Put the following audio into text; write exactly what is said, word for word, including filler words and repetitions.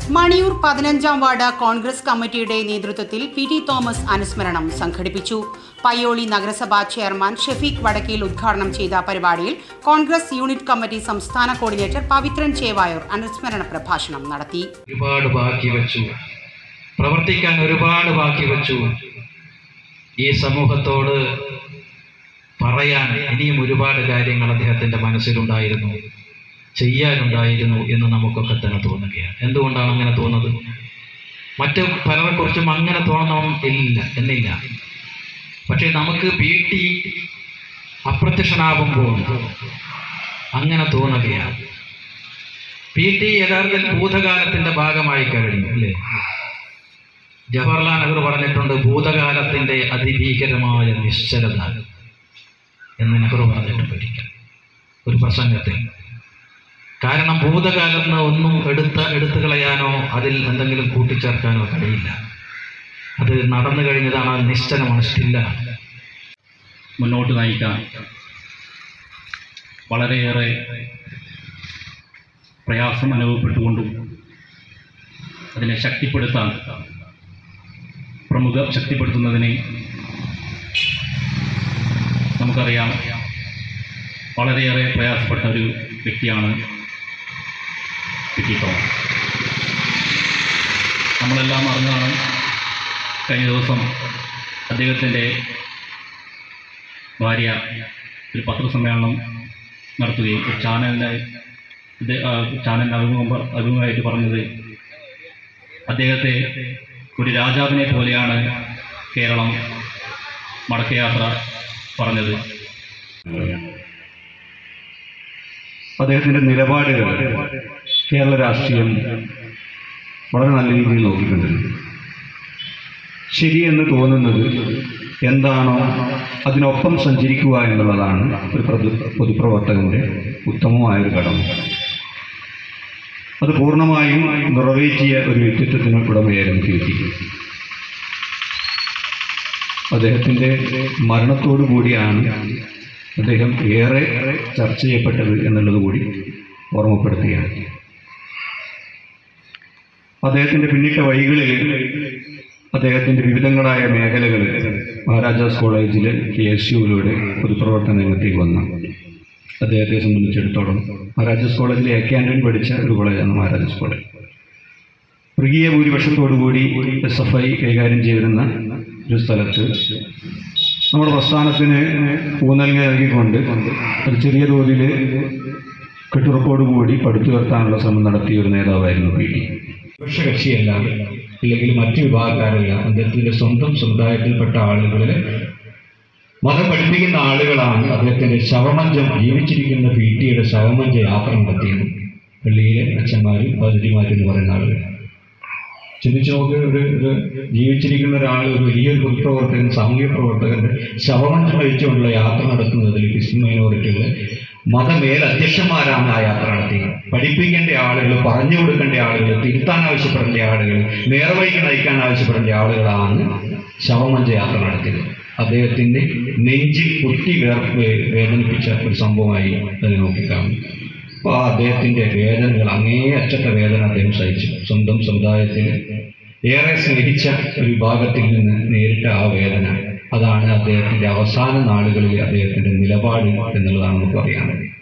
മണിയൂർ പതിനഞ്ചാം വാർഡ് കോൺഗ്രസ് കമ്മിറ്റിയുടെ നേതൃത്വത്തിൽ പി ടി തോമസ് അനുസ്മരണം സംഘടിപ്പിച്ചു. പയ്യോളി നഗരസഭാ ചെയർമാൻ ഷെഫീഖ് വടക്കേൽ ഉദ്ഘാടനം ചെയ്ത പരിപാടിയിൽ കോൺഗ്രസ് യൂണിറ്റ് കമ്മിറ്റി സംസ്ഥാന കോർഡിനേറ്റർ പവിത്രൻ ചേവായൂർ അനുസ്മരണ പ്രഭാഷണം നടത്തി. ഒരുപാട് ബാക്കി വെച്ചു, പ്രവർത്തിക്കാൻ ഒരുപാട് ബാക്കി വെച്ചു. ഈ സമൂഹത്തോട് പറയാൻ ഇനിയും ഒരുപാട് കാര്യങ്ങൾ അദ്ദേഹത്തിൻ്റെ മനസ്സിലുണ്ടായിരുന്നു, ചെയ്യാനുണ്ടായിരുന്നു എന്ന് നമുക്കൊക്കെ തന്നെ തോന്നുകയാണ്. എന്തുകൊണ്ടാണ് അങ്ങനെ തോന്നുന്നത്? മറ്റ് പലരെക്കുറിച്ചും അങ്ങനെ തോന്നണം ഇല്ല എന്നില്ല. പക്ഷേ നമുക്ക് പി ടി അപ്രത്യക്ഷനാകുമ്പോൾ അങ്ങനെ തോന്നുകയാണ്. പി ടി യഥാർത്ഥത്തിൽ ഭൂതകാലത്തിൻ്റെ ഭാഗമായി കഴിഞ്ഞു അല്ലേ? ജവഹർലാൽ നെഹ്റു പറഞ്ഞിട്ടുണ്ട്, ഭൂതകാലത്തിൻ്റെ അതിഭീകരമായ നിശ്ചലത എന്ന് നെഹ്റു പറഞ്ഞിട്ടുണ്ട് ഒരിക്കൽ ഒരു പ്രസംഗത്തിൽ. കാരണം ഭൂതകാലം ഒന്നും എടുത്ത എടുത്തു കളയാനോ അതിൽ എന്തെങ്കിലും കൂട്ടിച്ചേർക്കാനോ കഴിയില്ല. അത് നടന്നു കഴിഞ്ഞതാണ്, അത് നിശ്ചലമാണ്, സ്റ്റില്ല. മുന്നോട്ട് നയിക്കാൻ വളരെയേറെ പ്രയാസം അനുഭവപ്പെട്ടുകൊണ്ടും അതിനെ ശക്തിപ്പെടുത്താൻ പ്രമുഖ ശക്തിപ്പെടുത്തുന്നതിനെ നമുക്കറിയാം വളരെയേറെ പ്രയാസപ്പെട്ട ഒരു വ്യക്തിയാണ് പി ടി തോമസ്. നമ്മളെല്ലാം അറിഞ്ഞാണ് കഴിഞ്ഞ ദിവസം അദ്ദേഹത്തിൻ്റെ ഭാര്യ ഒരു പത്രസമ്മേളനം നടത്തുകയും ചാനലിൻ്റെ ചാനലിൻ്റെ അഭിമുഖം അഭിമുഖമായിട്ട് പറഞ്ഞത്, അദ്ദേഹത്തെ ഒരു രാജാവിനെ പോലെയാണ് കേരളം മടക്കയാത്ര പറഞ്ഞത്. അദ്ദേഹത്തിൻ്റെ നിലപാടുകൾ കേരള രാഷ്ട്രീയം വളരെ നല്ല രീതിയിൽ നോക്കിക്കൊണ്ടിരുന്നു. ശരിയെന്ന് തോന്നുന്നത് എന്താണോ അതിനൊപ്പം സഞ്ചരിക്കുക എന്നുള്ളതാണ് ഒരു പൊതു പൊതുപ്രവർത്തകൻ്റെ ഉത്തമമായൊരു കടമ. അത് പൂർണ്ണമായും നിറവേറ്റിയ ഒരു വ്യക്തിത്വത്തിന് ഉടമയായിരുന്നു പി ടി. അദ്ദേഹത്തിൻ്റെ മരണത്തോടു കൂടിയാണ് അദ്ദേഹം ഏറെ ചർച്ച ചെയ്യപ്പെട്ടത് എന്നുള്ളത് കൂടി ഓർമ്മപ്പെടുത്തുകയാണ്. അദ്ദേഹത്തിൻ്റെ പിന്നിട്ട വഴികളിൽ അദ്ദേഹത്തിൻ്റെ വിവിധങ്ങളായ മേഖലകൾ മഹാരാജാസ് കോളേജിൽ കെ എസ് യുവിലൂടെ പൊതുപ്രവർത്തന രംഗത്തേക്ക് വന്നു. അദ്ദേഹത്തെ സംബന്ധിച്ചിടത്തോളം മഹാരാജാസ് കോളേജിൽ എ കെ ആൻ്റണി പഠിച്ച ഒരു കോളേജാണ് മഹാരാജാസ് കോളേജ്. മൃഗീയ ഭൂരിപക്ഷത്തോടുകൂടി എസ് എഫ് ഐ കൈകാര്യം ചെയ്തിരുന്ന ഒരു സ്ഥലത്ത് നമ്മുടെ പ്രസ്ഥാനത്തിന് ഊന്നൽ നൽകിക്കൊണ്ട് ഒരു ചെറിയ തോതിൽ കെട്ടുറപ്പോടുകൂടി പടുത്തുയർത്താനുള്ള ശ്രമം നടത്തിയ ഒരു നേതാവായിരുന്നു പി ടി. കക്ഷിയല്ല, ഇല്ലെങ്കിൽ മറ്റു വിഭാഗക്കാരല്ല, അദ്ദേഹത്തിൻ്റെ സ്വന്തം സമുദായത്തിൽപ്പെട്ട ആളുകളിൽ മതം പഠിപ്പിക്കുന്ന ആളുകളാണ് അദ്ദേഹത്തിൻ്റെ ശവമഞ്ചം, ജീവിച്ചിരിക്കുന്ന പി ടിയുടെ ശവമഞ്ച യാത്ര നടത്തിയത്. പള്ളിയിലെ അച്ഛന്മാരും പാതിരിമാരും എന്ന് പറയുന്ന ആളുകൾ. ചിന്തിച്ചു നോക്കി, ഒരു ഒരു ജീവിച്ചിരിക്കുന്ന ഒരാൾ, ഒരു വലിയൊരു പൊതുപ്രവർത്തകൻ, സാമൂഹ്യ പ്രവർത്തകൻ്റെ ശവമഞ്ചം വഹിച്ചുകൊണ്ടുള്ള യാത്ര നടത്തുന്നതിൽ ക്രിസ്ത്യൻ മൈനോറിറ്റിയുടെ മതമേലധ്യക്ഷന്മാരാണ് ആ യാത്ര നടത്തിയത്. പഠിപ്പിക്കേണ്ട ആളുകൾ, പറഞ്ഞു കൊടുക്കേണ്ട ആളുകൾ, തിരുത്താൻ ആവശ്യപ്പെടേണ്ട ആളുകൾ, നേർവഴിക്ക് നയിക്കാൻ ആവശ്യപ്പെടേണ്ട ആളുകളാണ് ശവമഞ്ച യാത്ര നടത്തിയത്. അദ്ദേഹത്തിൻ്റെ നെഞ്ചിൽ കുത്തി വേർ വേദനിപ്പിച്ച ഒരു സംഭവമായി അതിനെ നോക്കിക്കാണും. അപ്പോൾ ആ അദ്ദേഹത്തിൻ്റെ വേദനകൾ, അങ്ങേയറ്റത്തെ വേദന അദ്ദേഹം സഹിച്ചു. സ്വന്തം സമുദായത്തിൽ ഏറെ സ്നേഹിച്ച ഒരു വിഭാഗത്തിൽ നിന്ന് നേരിട്ട ആ വേദന, അതാണ് അദ്ദേഹത്തിൻ്റെ അവസാന നാളുകളിൽ അദ്ദേഹത്തിൻ്റെ നിലപാട് എന്നുള്ളതാണ് നമുക്ക് അറിയാനുള്ളത്.